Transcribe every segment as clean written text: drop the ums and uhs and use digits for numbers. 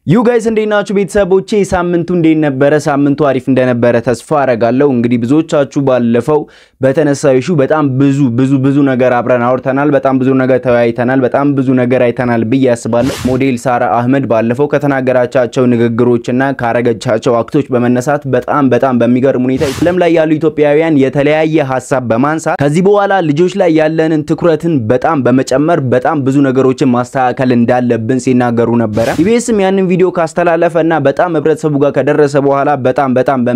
You guys እንደናችሁ ቤተሰቦቼ ሳምንቱ እንደነበረ ሳምንቱ አሪፍ እንደነበረ ተስፋ አረጋለሁ እንግዲህ ብዙዎቻችሁ ባለፈው በተነሳው ኢሹ በጣም ብዙ ነገር አብረን አውርተናል በጣም ብዙ ነገር ተወያይተናል በጣም ብዙ ነገር አይተናል በያስባለሁ ሞዴል ሳራ አህመድ ባለፈው ከተናገራቻቸው ንግግሮችና ካረጋቻቸው አክቶች በመነሳት በጣም በሚገርም ሁኔታ ዓለም ላይ ያሉ ኢትዮጵያውያን የተለያየ ሐሳብ በማንሳት ከዚህ በኋላ ልጆች ላይ ያለንን ትኩረትን በጣም በመጨመር በጣም ብዙ ነገሮችን ማስተካከል እንዳለብን ሲናገሩ ነበር ኢቢኤስም ያንን ቪዲዮ ካስተላለፈና በጣም ህብረተሰቡ ጋር ከደረሰ በኋላ በጣም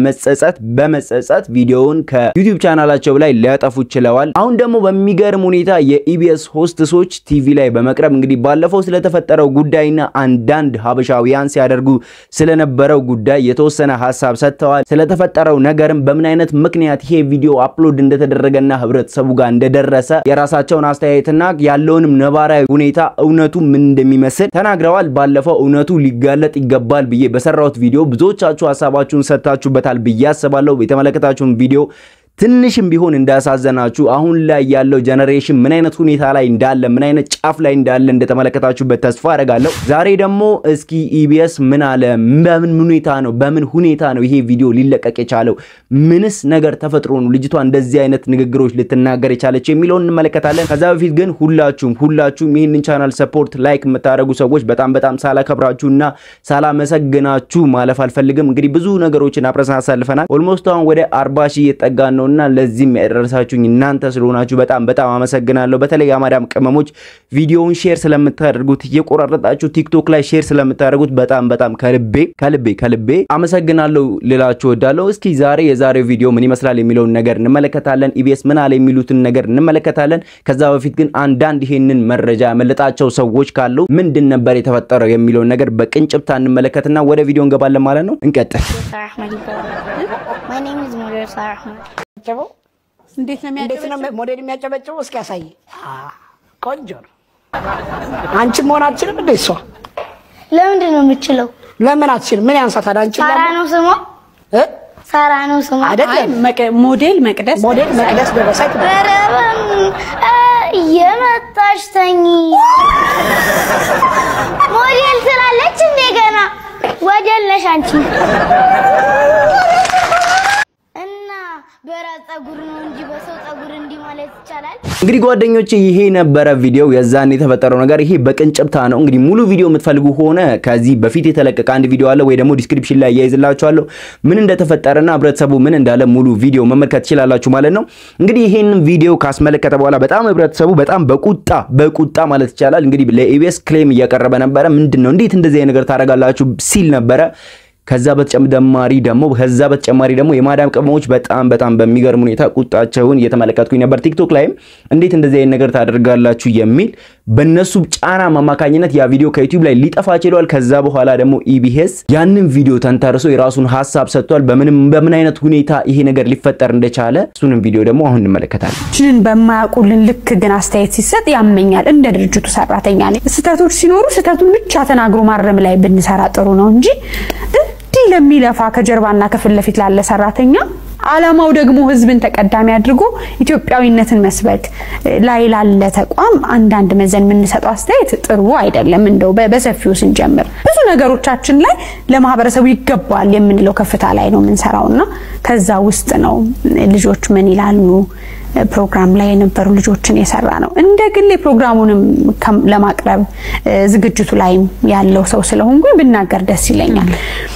በመጸጸት ቪዲዮውን ከዩቲዩብ ቻናላቸው ላይ ሊያጠፉ ይችላል አሁን ደግሞ በሚገርም ሁኔታ የኢቢኤስ ሆስትሶች ቲቪ ላይ በመቅረብ እንግዲህ ባለፈው ስለተፈጠረው ጉዳይና አንዳንድ ሀበሻውያን ሲያደርጉ ስለነበረው ጉዳይ የተወሰነ ሐሳብ ሰጥተዋል ስለተፈጠረው ነገርም በምን አይነት ምክንያት ይሄ ቪዲዮ አፕሎድ እንደተደረገና ህብረተሰቡ ጋር እንደደረሰ የራሳቸውን አስተያየትና ያለውንም ነባራዊ ሁኔታ እውነቱ ምን እንደሚመስል ተናግረዋል ባለፈው እውነቱ ሊጋለጥ ይገባል ብዬ በሰራውት ቪዲዮ ብዙዎቻችሁ ሐሳባችሁን ሰጣችሁበታል ብዬ አስባለሁ የተመለከታችሁን ቪዲዮ ትንሽም ቢሆን እንዳሳዘናችሁ አሁን ላይ ያለው ጄነሬሽን ምን አይነት ሁኔታ ላይ እንዳለ ምን አይነት ጫፍ ላይ እንዳለ እንደተመለከታችሁበት ተስፋ አረጋለሁ ዛሬ ደግሞ እስኪ ኢቢኤስ ምን አለ በምን ሁኔታ ነው ይሄ ቪዲዮ ሊለቀቅ የቻለው ምንስ ነገር ተፈጥሮ ነው ልጅቷ እንደዚህ አይነት ንግግሮች ልትናገር የቻለች የሚለውን እንመለከታለን ከዛ በፊት ግን ሁላችሁም ይሄንን ቻናል ሰፖርት ላይክ የምታደርጉ ሰዎች በጣም ሳላከብራችሁና ሳላመሰግናችሁ ማለፍ አልፈልግም እንግዲህ ብዙ ነገሮችን አብረን አሳልፈናል ኦልሞስት አሁን ወደ 40,000 እየተጠጋን እና ለዚህም ያደረሳችሁኝ እናንተ ስለሆናችሁ በጣም አመሰግናለሁ በተለይ አማዳም ቀመሞች ቪዲዮውን ሼር ስለምታደርጉት እየቆራረጣችሁ ቲክቶክ ላይ ሼር ስለምታደርጉት በጣም ከልቤ አመሰግናለሁ ልላችሁ ወዳለሁ እስኪ የዛሬው ቪዲዮ ምን ይመስላል የሚለውን ነገር እንመለከታለን ኢቢኤስ ምን አለ የሚሉትን ነገር እንመለከታለን ከዛ በፊት ግን አንዳንድ ይሄንን መረጃ ያመለጣቸው ሰዎች ካሉ ምንድን ነበር የተፈጠረው የሚለውን ነገር በቅንጭብታ እንመለከትና ወደ ቪዲዮ እንገባለን ማለት ነው እንቀጥል My name is Model Sarah Ahmed. እንዴት ነው ሞዴል የሚያጨበጭበው እስኪ ያሳይ ቆንጆ ነው አንቺ ሞናችንም እንደሷ ለምንድን ነው የምትችለው ለምን አትችልም ምን ያንሳታል አንቺ ሳራ ነው ስሟ አይደለም ሞዴል መቅደስ ደረሰች የመጣሽ ተኝ ሞዴል ትላለች እንደገና ወደል ነሽ አንቺ በራስ ጸጉር ነው እንጂ በሰው ጸጉር እንዲ ማለት ይቻላል እንግዲህ ጓደኞቼ ይሄ ነበር ቪዲዮ የዛን የተፈጠረው ነገር ይሄ በቅንጭብታ ነው እንግዲህ ሙሉ ቪዲዮ የምትፈልጉ ሆነ ከዚህ በፊት የተለቀቀ አንድ ቪዲዮ አለ ወይ ደግሞ ዲስክሪፕሽን ላይ ያይዝላችኋለሁ ምን እንደተፈጠረና ህብረተሰቡ ምን እንዳለ ሙሉ ቪዲዮ መመልከት ይችላልላችሁ ማለት ነው እንግዲህ ይሄንን ቪዲዮ ካስመለከተ በኋላ በጣም ህብረተሰቡ በጣም በቁጣ ማለት ይቻላል እንግዲህ ለኢቢኤስ ክሌም እያቀረበ ነበር ምንድነው እንዴት እንደዚህ አይነት ነገር ታረጋላችሁ ሲል ነበር ከዛ በተጨማሪ ደግሞ የማዳም ቀመሞች በጣም በሚገርም ሁኔታ ቁጣቸውን እየተመለከትኩኝ ነበር ቲክቶክ ላይም እንዴት እንደዚህ አይነት ነገር ታደርጋላችሁ የሚል በእነሱ ጫና ማማካኝነት ያ ቪዲዮ ከዩቲዩብ ላይ ሊጠፋ ይችላል ከዛ በኋላ ደግሞ ኢቢኤስ ያንን ቪዲዮ ተንተርሶ የራሱን ሐሳብ ሰጥቷል በምን አይነት ሁኔታ ይሄ ነገር ሊፈጠር እንደቻለ እሱንም ቪዲዮ ደግሞ አሁን እንመለከታለን ችን በማያቁልን ልክ ግን አስተያየት ሲሰጥ ያመኛል እንደ ድርጅቱ ሰራተኛ ነኝ ስህተቶች ሲኖሩ ስህተቱን ብቻ ተናግሮ ማረም ላይ ብንሰራ ጥሩ ነው እንጂ ለሚለፋ ከጀርባና ከፊት ለፊት ላለ ሰራተኛ አላማው ደግሞ ህዝብን ተቀዳሚ አድርጎ ኢትዮጵያዊነትን መስበክ ላይ ላለ ተቋም አንዳንድ መዘን ምን ሰጠው አስተያየት ጥሩ አይደለም እንደው በሰፊው ስንጀምር ብዙ ነገሮቻችን ላይ ለማህበረሰቡ ይገባል የምንለው ከፍታ ላይ ነው ምንሰራውና ከዛ ውስጥ ነው ልጆች ምን ይላሉ ፕሮግራም ላይ የነበሩ ልጆችን የሰራ ነው እንደግል ፕሮግራሙንም ለማቅረብ ዝግጅቱ ላይ ያለው ሰው ስለሆንኩኝ ብናገር ደስ ይለኛል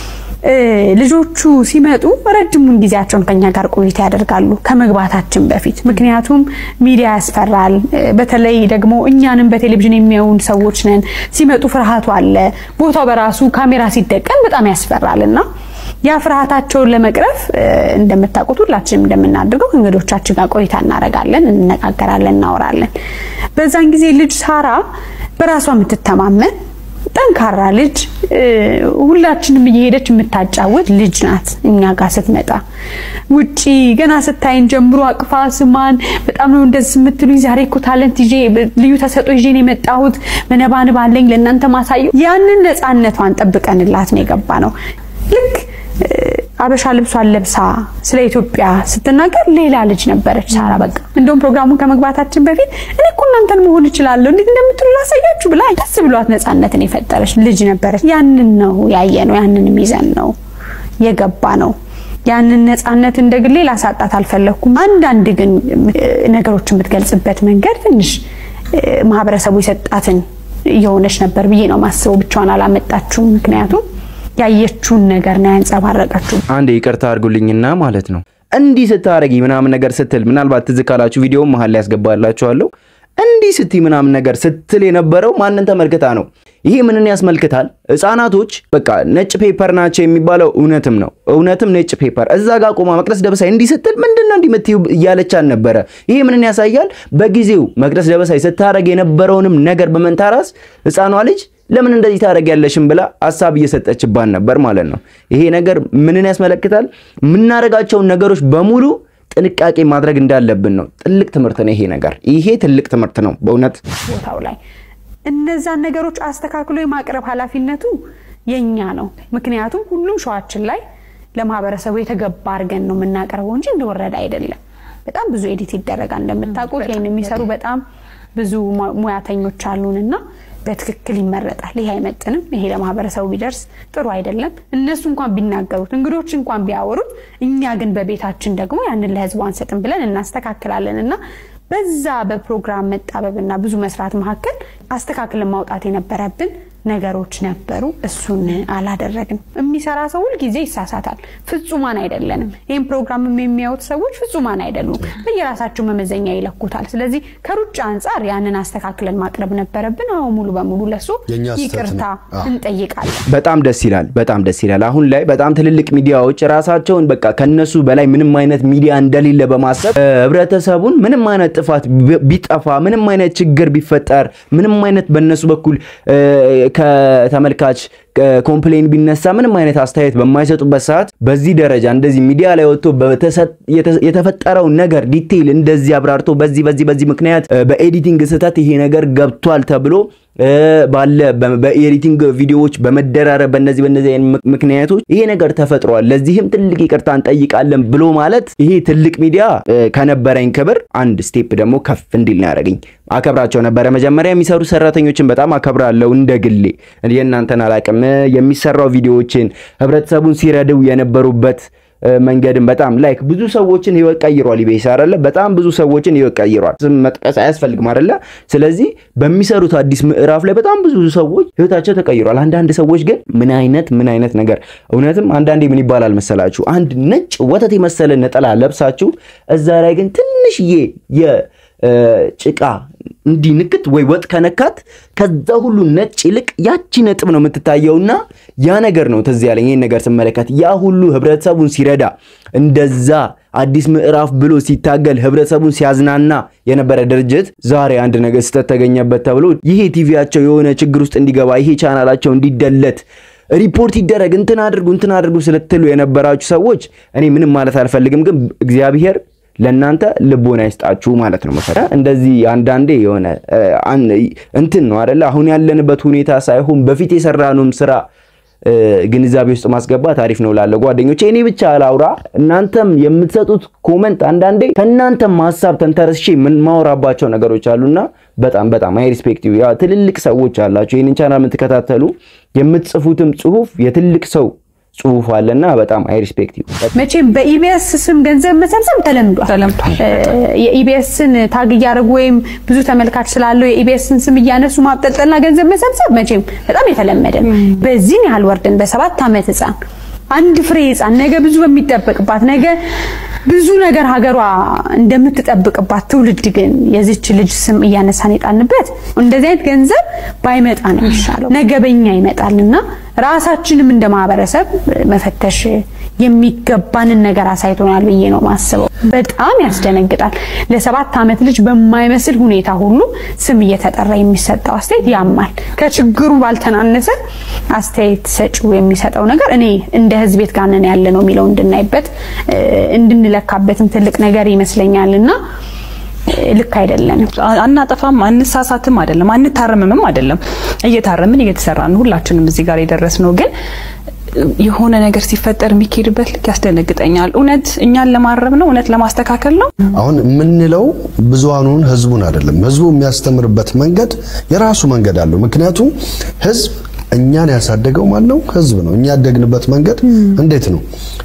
ልጆቹ ሲመጡ ረጅሙን ጊዜያቸውን ከኛ ጋር ቆይታ ያደርጋሉ ከመግባታችን በፊት ምክንያቱም ሚዲያ ያስፈራል በተለይ ደግሞ እኛንም በቴሌቪዥን የሚያዩን ሰዎች ነን ሲመጡ ፍርሃቱ አለ ቦታው በራሱ ካሜራ ሲደቀን በጣም ያስፈራልና ያ ፍርሃታቸውን ለመቅረፍ እንደምታውቁት ሁላችንም እንደምናደርገው እንግዶቻችን ጋር ቆይታ እናረጋለን እንነጋገራለን እናወራለን በዛን ጊዜ ልጅ ሳራ በራሷ የምትተማመን ጠንካራ ልጅ ሁላችንም እየሄደች የምታጫወት ልጅ ናት እኛ ጋር ስትመጣ ውጪ ገና ስታይን ጀምሮ አቅፋ ስማን በጣም ነው እንደዚህ የምትሉኝ ዛሬ እኮ ታለንት ይዤ ልዩ ተሰጥኦ ይዤ ነው የመጣሁት መነባንብ አለኝ ለእናንተ ማሳየው ያንን ነፃነቷን ጠብቀንላት ነው የገባነው ልክ አበሻ ልብሷን ለብሳ ስለ ኢትዮጵያ ስትናገር ሌላ ልጅ ነበረች ሳራ በቃ እንደውም ፕሮግራሙን ከመግባታችን በፊት እኔ እኮ እናንተን መሆን ይችላልው እንዴት እንደምትሉ ላሳያችሁ ብላ ደስ ብሏት ነፃነትን የፈጠረች ልጅ ነበረች ያንን ነው ያየነው ያንን ሚዛን ነው የገባ ነው ያንን ነፃነት እንደግሌ ላሳጣት አልፈለኩም አንዳንድ ግን ነገሮችን የምትገልጽበት መንገድ ትንሽ ማህበረሰቡ ይሰጣትን የሆነች ነበር ብዬ ነው ማስበው ብቻዋን አላመጣችሁ ምክንያቱም ያየችውን ነገር ነው ያንጸባረቀችው አንዴ ይቅርታ አድርጉልኝና ማለት ነው እንዲ ስታረጊ ምናምን ነገር ስትል ምናልባት ትዝካላችሁ ቪዲዮ መሃል ላይ ያስገባላችኋለሁ እንዲ ስቲ ምናምን ነገር ስትል የነበረው ማንን ተመልክታ ነው ይሄ ምንን ያስመልክታል ህፃናቶች በቃ ነጭ ፔፐር ናቸው የሚባለው እውነትም ነጭ ፔፐር እዛ ጋር ቆማ መቅደስ ደበሳይ እንዲ ስትል ምንድነው እንዲመትዩ ያለቻን ነበር ይሄ ምንን ያሳያል በጊዜው መቅደስ ደበሳይ ስታረግ የነበረውንም ነገር በመንታራስ ህፃኗ ልጅ ለምን እንደዚህ ታረጋለሽም ብላ ሐሳብ እየሰጠችባን ነበር ማለት ነው ይሄ ነገር ምንን ያስመለክታል ምናረጋቸው ነገሮች በሙሉ ጥንቃቄ ማድረግ እንዳለብን ነው ጥልቅ ትምርት ነው ይሄ ትልቅ ትምርት ነው በእውነት ቦታው ላይ እነዛን ነገሮች አስተካክሎ የማቅረብ ኃላፊነቱ የኛ ነው ምክንያቱም ሁሉም ሸዋችን ላይ ለማህበረሰቡ የተገባ አርገን ነው መናቀርበው እንጂ እንደወረደ አይደለም በጣም ብዙ ኤዲት ይደረጋል እንደምታውቁት ይሄን የሚሰሩ በጣም ብዙ ሙያተኞች አሉንና በትክክል ይመረጣል ይሄ አይመጥንም ይሄ ለማህበረሰቡ ቢደርስ ጥሩ አይደለም እነሱ እንኳን ቢናገሩት እንግዶች እንኳን ቢያወሩት እኛ ግን በቤታችን ደግሞ ያንን ለህዝቡ አንሰጥም ብለን እናስተካክላለንና በዛ በፕሮግራም መጣበብና ብዙ መስራት መሐከል አስተካክለን ማውጣት የነበረብን ነገሮች ነበሩ እሱን አላደረግን የሚሰራ ሰው ሁሉ ጊዜ ይሳሳታል ፍጹማን አይደለንም ይሄን ፕሮግራም የሚያዩት ሰዎች ፍጹማን አይደሉም በየራሳቸው መመዘኛ ይለኩታል ስለዚህ ከሩጫ አንፃር ያንን አስተካክለን ማቅረብ ነበረብን አሁን ሙሉ በሙሉ ለሱ ይቅርታ እንጠይቃለን በጣም ደስ ይላል አሁን ላይ በጣም ትልልቅ ሚዲያዎች ራሳቸውን በቃ ከነሱ በላይ ምንም አይነት ሚዲያ እንደሌለ በማሰብ ህብረተሰቡን ምንም አይነት ጥፋት ቢጠፋ ምንም አይነት ችግር ቢፈጠር ምንም አይነት በነሱ በኩል ከተመልካች ኮምፕሌን ቢነሳ ምንም አይነት አስተያየት በማይሰጡበት ሰዓት በዚህ ደረጃ እንደዚህ ሚዲያ ላይ ወጥቶ የተፈጠረው ነገር ዲቴይል እንደዚህ አብራርቶ በዚህ ምክንያት በኤዲቲንግ ስህተት ይሄ ነገር ገብቷል ተብሎ ባለ በኤዲቲንግ ቪዲዮዎች በመደራረብ በእነዚህ ምክንያቶች ይሄ ነገር ተፈጥሯል ለዚህም ትልቅ ይቅርታ እንጠይቃለን ብሎ ማለት ይሄ ትልቅ ሚዲያ ከነበረኝ ክብር አንድ ስቴፕ ደግሞ ከፍ እንዲል ነው ያደረገኝ አከብራቸው ነበር መጀመሪያ የሚሰሩ ሰራተኞችን በጣም አከብራለሁ እንደግሌ የእናንተን አላቀም የሚሰራው ቪዲዮዎችን ህብረተሰቡን ሲረዱ የነበሩበት መንገድም በጣም ላይክ ብዙ ሰዎችን ህይወት ቀይሯል ኢቢኤስ አይደለ በጣም ብዙ ሰዎችን ህይወት ቀይሯል መጥቀስ አያስፈልግም አይደለ ስለዚህ በሚሰሩት አዲስ ምዕራፍ ላይ በጣም ብዙ ሰዎች ህይወታቸው ተቀይሯል አንዳንድ ሰዎች ግን ምን አይነት ነገር እውነትም አንዳንዴ ምን ይባላል መሰላችሁ አንድ ነጭ ወተት የመሰለ ነጠላ ለብሳችሁ እዛ ላይ ግን ትንሽዬ ጭቃ እንዲ ንክት ወይ ወጥ ከነካት ከዛ ሁሉ ነጭ ይልቅ ያቺ ነጥብ ነው የምትታየውና ያ ነገር ነው ተዝ ያለኝ ይሄን ነገር ስመለከት ያ ሁሉ ህብረተሰቡን ሲረዳ እንደዛ አዲስ ምዕራፍ ብሎ ሲታገል ህብረተሰቡን ሲያዝናና የነበረ ድርጅት ዛሬ አንድ ነገር ተተገኘበት ተብሎ ይሄ ቲቪያቸው የሆነ ችግር ውስጥ እንዲገባ ይሄ ቻናላቸው እንዲደለት ሪፖርት ይደረግ እንትን አድርጉ ስለተሉ የነበራችሁ ሰዎች እኔ ምንም ማለት አልፈልግም ግን እግዚአብሔር ለናንተ ልቦና ይስጣችሁ ማለት ነው መሰረ እንደዚህ አንዳንዴ የሆነ እንትን ነው አይደለ አሁን ያለንበት ሁኔታ ሳይሆን በፊት የሰራነውም ስራ ግንዛቤ ውስጥ ማስገባት አሪፍ ነው ላለ ጓደኞቼ እኔ ብቻ አላውራ እናንተም የምትሰጡት ኮሜንት አንዳንዴ ከናንተም ሐሳብ ተንተርሼ ምን ማወራባቸው ነገሮች አሉና በጣም አይ ሪስፔክት ዩ ያ ትልልቅ ሰዎች አላችሁ ይሄንን ቻናል የምትከታተሉ የምትጽፉትም ጽሁፍ የትልቅ ሰው ጽሁፍ አለና በጣም አይ ሪስፔክት ዩ መቼም በኢቢኤስ ስም ገንዘብ መሰብሰብ ተለምዷል የኢቢኤስን ታግ ያርጉ ወይም ብዙ ተመልካች ስላለው የኢቢኤስን ስም ያነሱ ማብጠልጠልና ገንዘብ መሰብሰብ መቼም በጣም የተለመደ በዚህ ያህል ወርደን በ7 አመት ህፃን አንድ ፍሬ ህፃን ነገ ብዙ በሚጠበቅባት ነገ ብዙ ነገር ሀገሯ እንደምትጠብቅባት ትውልድ ግን የዚች ልጅ ስም ያነሳን ይጣልንበት እንደዚህ አይነት ገንዘብ ባይመጣ ነው ይሻለው ነገ በእኛ ይመጣልና ራሳችንም እንደማበረሰብ መፈተሽ የሚገባንን ነገር አሳይቶናል ብዬ ነው ማስበው በጣም ያስደነግጣል ለ7 አመት ልጅ በማይመስል ሁኔታ ሁሉ ስም እየተጠራ የሚሰጠው አስተያየት ያማል ከችግሩ ባልተናነሰ አስተያየት ሰጪው የሚሰጠው ነገር እኔ እንደ ህዝብ ቤት ጋር ነን ያለ ነው የሚለው እንድናይበት እንድንለካበትም ትልቅ ነገር ይመስለኛልና ልክ አይደለም አናጠፋም አንሳሳትም አይደለም አንታረምም አይደለም እየታረምን እየተሰራን ሁላችንም እዚህ ጋር የደረስነው ግን የሆነ ነገር ሲፈጠር የሚኬድበት ልክ ያስደነግጠኛል እውነት እኛን ለማረም ነው እውነት ለማስተካከል ነው አሁን ምንለው ብዙሃኑን ህዝቡን አይደለም ህዝቡ የሚያስተምርበት መንገድ የራሱ መንገድ አለው ምክንያቱም ህዝብ እኛን ያሳደገው ማን ነው ህዝብ ነው እኛ ያደግንበት መንገድ እንዴት ነው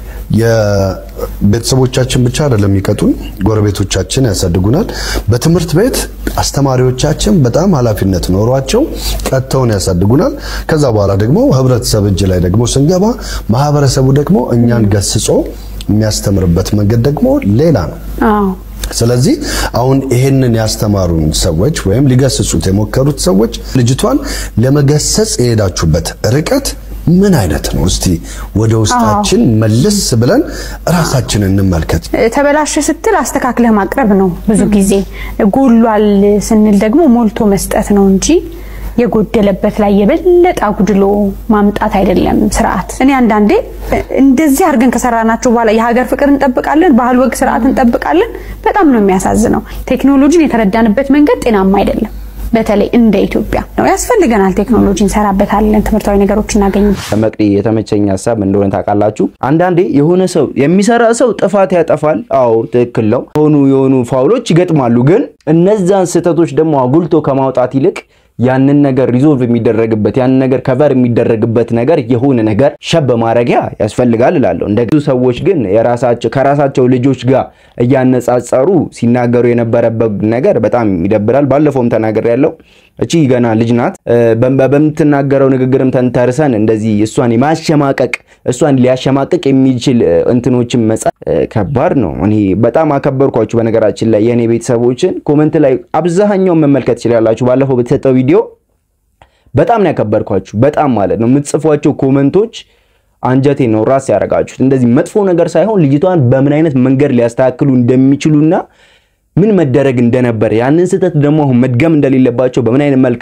የቤተሰቦቻችን ብቻ አይደለም ይቀጡን ጎረቤቶቻችን ያሳድጉናል በትምህርት ቤት አስተማሪዎቻችን በጣም ኃላፊነት ኖሯቸው ቀጥተውን ያሳድጉናል ከዛ በኋላ ደግሞ ህብረተሰብ እጅ ላይ ደግሞ ስንገባ ማህበረሰቡ ደግሞ እኛን ገስጾ የሚያስተምርበት መንገድ ደግሞ ሌላ ነው ስለዚህ አሁን ይሄንን ያስተማሩን ሰዎች ወይም ሊገስጹት የሞከሩት ሰዎች ልጅቷን ለመገሰጽ የሄዳችሁበት ርቀት ምን አይነት ነው እስቲ ወደ ውስጣችን መልስ ብለን ራሳችንን እንመልከት ተበላሽ ስትል አስተካክለህ ማቅረብ ነው ብዙ ጊዜ ጎሏል ስንል ደግሞ ሞልቶ መስጠት ነው እንጂ የጎደለበት ላይ የበለጠ አጉድሎ ማምጣት አይደለም ስርዓት እኔ አንዳንዴ እንደዚህ አርገን ከሰራናቸው በኋላ የሀገር ፍቅር እንጠብቃለን ባህል ወግ ስርዓት እንጠብቃለን በጣም ነው የሚያሳዝነው ቴክኖሎጂን የተረዳንበት መንገድ ጤናማ አይደለም በተለይ እንደ ኢትዮጵያ ነው ያስፈልገናል ቴክኖሎጂ እንሰራበታለን ትምርታዊ ነገሮች እናገኝ ተመቅዲ የተመቸኝ ሐሳብ እንደሆነ ታቃላችሁ አንዳንዴ የሆነ ሰው የሚሰራ ሰው ጥፋት ያጠፋል አዎ ትክክል ነው የሆኑ ፋውሎች ይገጥማሉ ግን እነዛን ስህተቶች ደግሞ አጉልቶ ከማውጣት ይልቅ ያንን ነገር ሪዞልቭ የሚደረግበት ያንን ነገር ከቨር የሚደረግበት ነገር የሆነ ነገር ሸብ ማረጊያ ያስፈልጋል እላለሁ እንደዚህ ሰዎች ግን ከራሳቸው ልጆች ጋር ያነጻጸሩ ሲናገሩ የነበረበት ነገር በጣም ይደብራል ባለፈውም ተናገር ያለው እቺ ገና ልጅ ናት በመምትናገረው ንግግርም ተንተርሰን እንደዚህ እሷን የማሸማቀቅ እሷን ሊያሸማቀቅ የሚችል እንትኖችን መጻ ከባድ ነው እኔ በጣም አከበርኳችሁ በነገራችን ላይ የኔ ቤተሰቦችን ኮሜንት ላይ አብዛኛው መመልከት ይችላልላችሁ ባለፈው በተሰጠው ቪዲዮ በጣም ነው ያከበርኳችሁ በጣም ማለት ነው የምትጽፏቸው ኮሜንቶች አንጀቴ ነው ራስ ያረጋችሁት እንደዚህ መጥፎ ነገር ሳይሆን ልጅቷን በምን አይነት መንገድ ሊያስተካክሉ እንደሚችሉና ምን መደረግ እንደነበር ያንን ስህተት ደግሞ መድገም እንደሌለባቸው በምን አይነት መልኩ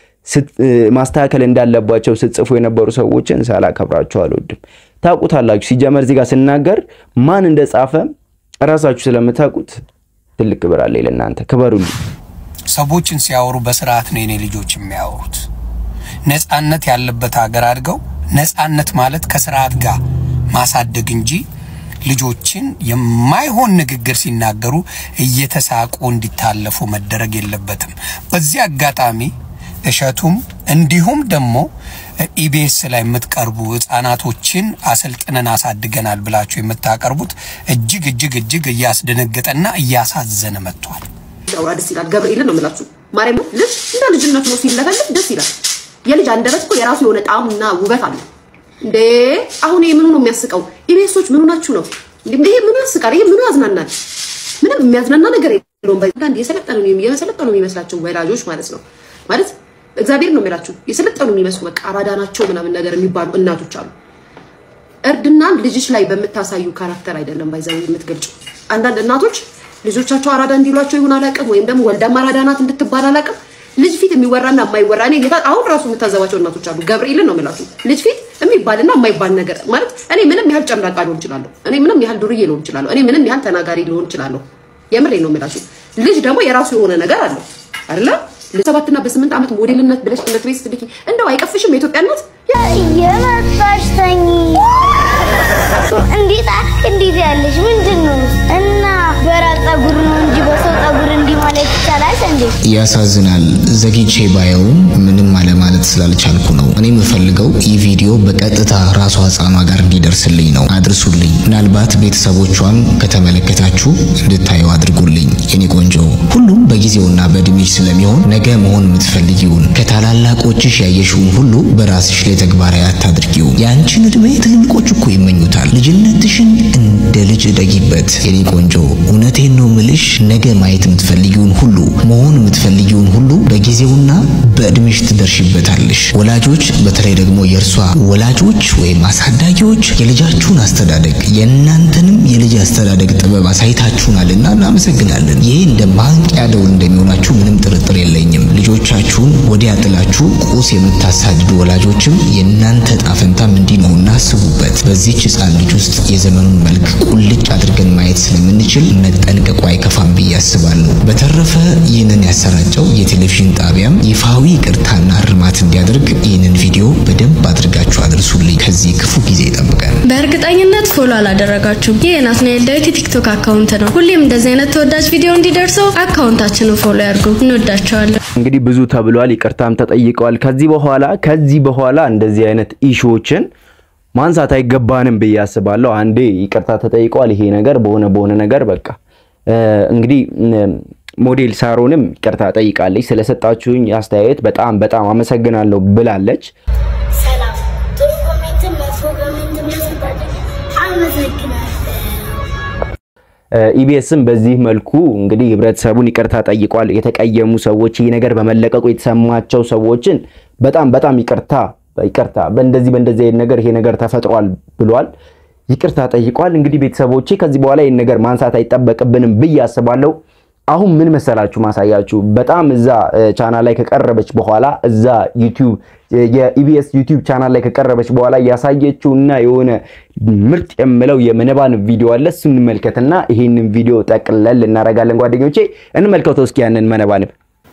ማስተካከል እንዳለባቸው ሲጽፉ የነበሩ ሰዎችን ሳላከብራቸው አልወድም ታቁታላችሁ ሲጀመር እዚህ ጋር ስናገር ማን እንደጻፈ ራሳችሁ ስለምታቁት ትልቅ ክብር አለ ለእናንተ ክበሩልኝ ሰዎችን ሲያወሩ በስርዓት ነው የኔ ልጆች የሚያወሩት ነፃነት ያለበት ሀገር አድርገው ነፃነት ማለት ከስርዓት ጋር ማሳደግ እንጂ ልጆችን የማይሆን ንግግር ሲናገሩ እየተሳቁ እንዲታለፉ መደረግ የለበትም በዚህ አጋጣሚ እሸቱም እንዲሁም ደግሞ ኢቢኤስ ላይ የምትቀርቡ ህፃናቶችን አሰልጥነን አሳድገናል ብላችሁ የምታቀርቡት እጅግ እያስደነገጠና እያሳዘነ መጥቷል አውራደስ ይላል ገብርኤል ነው ማለት ማርያም ልጅ እንደ ልጅነት ነው ሲለፈልፍ ደስ ይላል የልጅ አንደበት እኮ የራሱ የሆነ ጣዕምና ውበት አለ እንዴ አሁን ምኑ ነው የሚያስቀው ኢቢኤሶች ምኑ ናችሁ ነው እንዴ ምኑ ያስቃል ይሄ ምኑ ያዝናናል ምንም የሚያዝናና ነገር የለውም ባንድ የሰለጠኑ የሚመስላቸው ወላጆች ማለት ነው ማለት እግዚአብሔር ነው የሚላችሁ የሰለጠኑ የሚመስሉ በቃ አራዳ ናቸው ምናምን ነገር የሚባሉ እናቶች አሉ እርድናን ልጅሽ ላይ በመታሳዩ ካራክተር አይደለም ባይዛው የምትገልጹ አንዳንድ እናቶች ልጆቻቸው አራዳ እንዲሏቸው ይሁን አላቀም ወይም ደግሞ ወልዳ አራዳ ናት እንድትባል አላቀም ልጅ ፊት የሚወራና የማይወራ እኔ ጌታ አሁን ራሱ የምታዘባቸው እናቶች አሉ ገብርኤል ነው የሚላችሁ ልጅ ፊት የሚባልና የማይባል ነገር ማለት እኔ ምንም ያህል ጨምላቃ ሊሆን ይችላል እኔ ምንም ያህል ዱርዬ ሊሆን ይችላል እኔ ምንም ያህል ተናጋሪ ሊሆን ይችላል የምሬ ነው የሚላችሁ ልጅ ደግሞ የራሱ የሆነ ነገር አለ አይደለ ለሰባትና በ8 አመት ሞዴልነት ብለሽ ትምህርት ቤት ስትልኪ እንደው አይቀፍሽም የኢትዮጵያ እናት የመጣሽ ተኝ እንዴት ያለሽ ምንድነው እና በራስ ጸጉር ነው እንጂ በሰው ጸጉር እንዲህ ማለት ይቻላል እንዴ ያሳዝናል ዘግይቼ ባየውም ምንም ማለት ስላልቻልኩ ነው እኔ የምፈልገው ይህ ቪዲዮ በቀጥታ ራሷ ህፃኗ ጋር እንዲደርስልኝ ነው አድርሱልኝ ምናልባት ቤተሰቦቿን ከተመለከታችሁ እንድታዩ አድርጉልኝ የኔ ቆንጆ ሁሉም በጊዜውና በእድሜሽ ስለሚሆን ነገ መሆን የምትፈልጊውን ከታላላቆችሽ ያየሽውን ሁሉ በራስሽ ላይ ተግባራዊ አታድርጊው ያንቺን እድሜ ትልልቆች እኮ ይመኙታል ልጅነትሽን እንደ ልጅ ደጊበት የኔ ቆንጆ እውነቴን ነው ምልሽ ነገ ማየት የምትፈልጊውን ሁሉ መሆን የምትፈልጊውን ሁሉ በጊዜውና በእድሜሽ ትደርሽበታለሽ ወላጆች በተለይ ደግሞ የርሷ ወላጆች ወይም አሳዳጊዎች የልጃችሁን አስተዳደግ የእናንተንም የልጅ አስተዳደግ ጥበብ አሳይታችሁናልና እናመሰግናለን ይሄ እንደ ማንቂያ ደውል እንደሚሆናችሁ ምንም ጥርጥር የለኝም ልጆቻችሁን ወዲያ ጥላችሁ ቁስ የምታሳድዱ ወላጆችም የእናንተ ጣፈንታም እንዲህ ነውና አስቡበት በዚህች ህፃን ልጅ ውስጥ የዘመኑን መልክ ቁልጭ አድርገን ማየት ስለምንችል መጠንቀቁ አይከፋም ብዬ አስባለሁ። በተረፈ ይህንን ያሰራጨው የቴሌቪዥን ጣቢያም ይፋዊ ይቅርታና እርማት እንዲያደርግ ይህንን ቪዲዮ በደንብ አድርጋችሁ አድርሱልኝ። ከዚህ ክፉ ጊዜ ይጠብቀን። በእርግጠኝነት ፎሎ አላደረጋችሁም። ይህ ናትናኤል ዳዊት የቲክቶክ አካውንት ነው። ሁሌም እንደዚህ አይነት ተወዳጅ ቪዲዮ እንዲደርሰው አካውንታችንን ፎሎ ያድርጉ። እንወዳቸዋለን። እንግዲህ ብዙ ተብሏል፣ ይቅርታም ተጠይቀዋል። ከዚህ በኋላ እንደዚህ አይነት ኢሹዎችን ማንሳት አይገባንም ብዬ አስባለሁ። አንዴ ይቅርታ ተጠይቀዋል። ይሄ ነገር በሆነ ነገር በቃ እንግዲህ ሞዴል ሳሮንም ይቅርታ ጠይቃለች። ስለሰጣችሁኝ አስተያየት በጣም አመሰግናለሁ ብላለች። ሰላም ጥሩ ኮሜንት መጥፎ ኮሜንት መስጠት አመሰግናለሁ። ኢቢኤስም በዚህ መልኩ እንግዲህ ህብረተሰቡን ይቅርታ ጠይቋል። የተቀየሙ ሰዎች ይሄ ነገር በመለቀቁ የተሰማቸው ሰዎችን በጣም ይቅርታ በእንደዚህ አይነት ነገር ይሄ ነገር ተፈጥሯል ብሏል። ይቅርታ ጠይቋል። እንግዲህ ቤተሰቦቼ ከዚህ በኋላ ይሄን ነገር ማንሳት አይጠበቅብንም ብዬ አስባለሁ። አሁን ምን መሰላችሁ ማሳያችሁ በጣም እዛ ቻናል ላይ ከቀረበች በኋላ እዛ ዩቲዩብ የኢቢኤስ ዩቲዩብ ቻናል ላይ ከቀረበች በኋላ ያሳየችውና የሆነ ምርጥ የምለው የመነባን ቪዲዮ አለ። እሱን እንመልከትና ይሄንን ቪዲዮ ጠቅለል እናረጋለን። ጓደኞቼ እንመልከተው እስኪ ያንን መነባን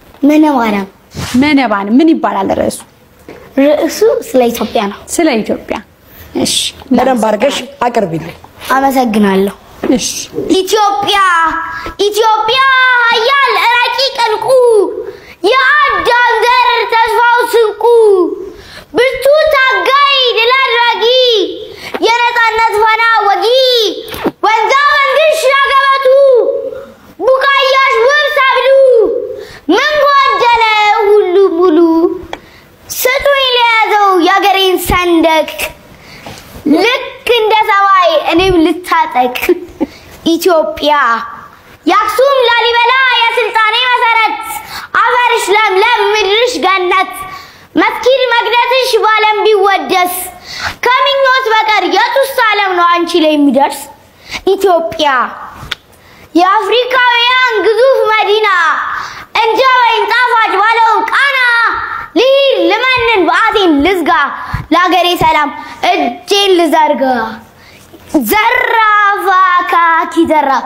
ምን ይባላል ርዕሱ? ርዕሱ ስለ ኢትዮጵያ ነው። ስለ ኢትዮጵያ። እሺ በደንብ አድርገሽ አቅርቢልኝ። አመሰግናለሁ። እሺ ኢትዮጵያ ኃያል ረቂቅ ዕልቁ የአዳም ዘር ተስፋው ስንቁ ብርቱ ታጋይ ድል አድራጊ የነጻነት ፋና ወጊ ወንዛ መንግሽ ያገበቱ ቡቃያሽ ውብ ሰብሉ ምን ጎደለ ሁሉ ሙሉ ስጡኝ ለያዘው የአገሬን ሰንደቅ ልክ እንደ ሰማይ እኔም ልታጠቅ ኢትዮጵያ ያክሱም ላሊበላ የስልጣኔ መሰረት አፈርሽ ለምለም ምድርሽ ገነት መስጊድ መቅደስሽ ባለም ቢወደስ ከምኞት በቀር የቱስ ዓለም ነው አንቺ ላይ የሚደርስ ኢትዮጵያ የአፍሪካውያን ግዙፍ መዲና እንጀራዬን ጣፋጭ ባለው ቃና ልሂድ ልመንን በአቴን ልዝጋ ለአገሬ ሰላም እጄን ልዘርጋ ዘራፍ አካኪ ዘራፍ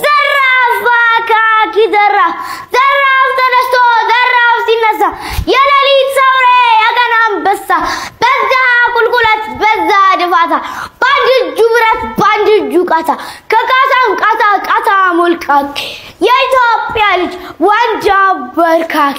ተነስቶ ዘራፍ ሲነሳ የሌሊት ሰውሬ የቀን አንበሳ በዛ ቁልቁለት በዛ ድፋታ በአንድ እጁ ብረት በአንድ እጁ ቃታ ከቃታም ቃታ ሞልቃቂ የኢትዮጵያ ልጅ ዋንጃ በርካኪ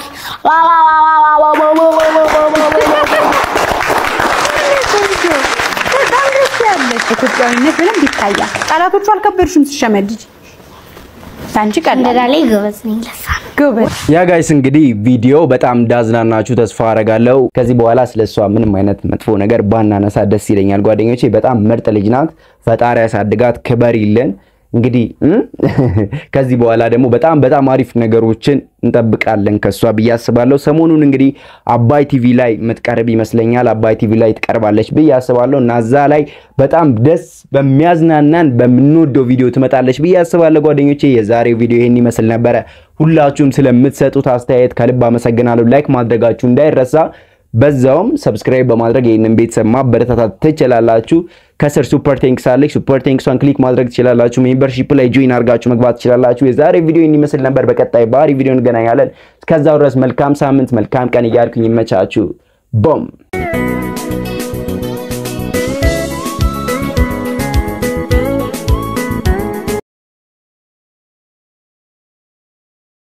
ኢትዮጵያዊነት ምንም ቢታያ ቃላቶቹ አልከበድሽም ሲሸመድጂ ታንጂ ቀለዳላይ ጎበዝ ነኝ ጎበዝ ያ ጋይስ እንግዲህ ቪዲዮ በጣም ዳዝናናችሁ ተስፋ አረጋለሁ። ከዚህ በኋላ ስለሷ ምንም አይነት መጥፎ ነገር ባናነሳ ደስ ይለኛል ጓደኞቼ። በጣም ምርጥ ልጅ ናት። ፈጣሪ ያሳድጋት፣ ክበር ይለን። እንግዲህ ከዚህ በኋላ ደግሞ በጣም አሪፍ ነገሮችን እንጠብቃለን ከሷ ብዬ አስባለሁ። ሰሞኑን እንግዲህ አባይ ቲቪ ላይ መትቀርብ ይመስለኛል። አባይ ቲቪ ላይ ትቀርባለች ብዬ አስባለሁ እና እዛ ላይ በጣም ደስ በሚያዝናናን በምንወደው ቪዲዮ ትመጣለች ብዬ አስባለሁ ጓደኞቼ። የዛሬው ቪዲዮ ይሄን ይመስል ነበር። ሁላችሁም ስለምትሰጡት አስተያየት ከልብ አመሰግናለሁ። ላይክ ማድረጋችሁ እንዳይረሳ። በዛውም ሰብስክራይብ በማድረግ ይሄንን ቤተሰብ ማበረታታት ትችላላችሁ። ከስር ሱፐር ቴንክስ አለች። ሱፐር ቴንክሷን ክሊክ ማድረግ ትችላላችሁ። ሜምበርሺፕ ላይ ጆይን አድርጋችሁ መግባት ትችላላችሁ። የዛሬ ቪዲዮ ይሄን ይመስል ነበር። በቀጣይ ባሪ ቪዲዮ እንገናኛለን። እስከዛው ድረስ መልካም ሳምንት መልካም ቀን እያልኩኝ ይመቻችሁ። ቦም